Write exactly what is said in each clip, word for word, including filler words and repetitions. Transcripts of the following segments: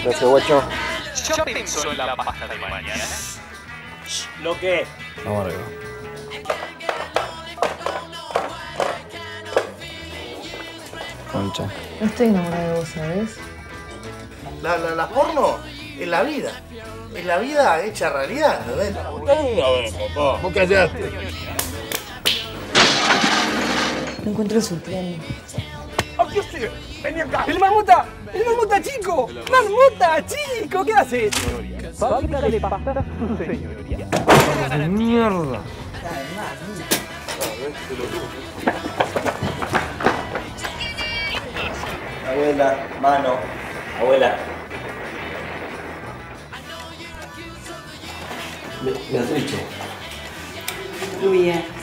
Gracias, guacho. ¿Ya pensó en la pasta de mañana? ¿Lo qué? Vamos arriba. Concha. No estoy enamorada de vos, ¿sabes? La, la, la porno es la vida. Es la vida hecha realidad, ¿no ves? papá. ¿Vos callaste? No encuentro su tren. ¡Aquí estoy! ¡Vení acá! ¡El marmota! ¡El marmota chico! ¡Marmota chico! ¿Qué haces? Fábrica de pastas, su señoría. ¡Mierda! Abuela, mano. Abuela. Beatrice. Luis.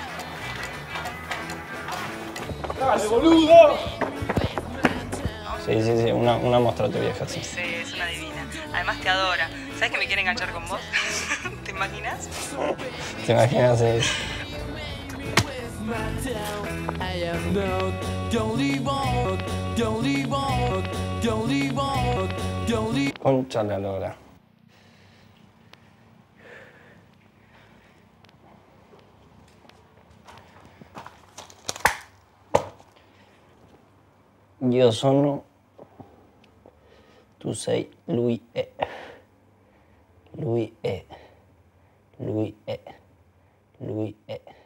¡Dale, boludo! Sí, sí, sí, una, una muestra tu vieja, sí. Sí, es una divina. Además te adora. ¿Sabes que me quiere enganchar con vos? ¿Te imaginas? ¿Te imaginas? Sí. Concha la lora. Io sono, tu sei, lui è, lui è, lui è, lui è.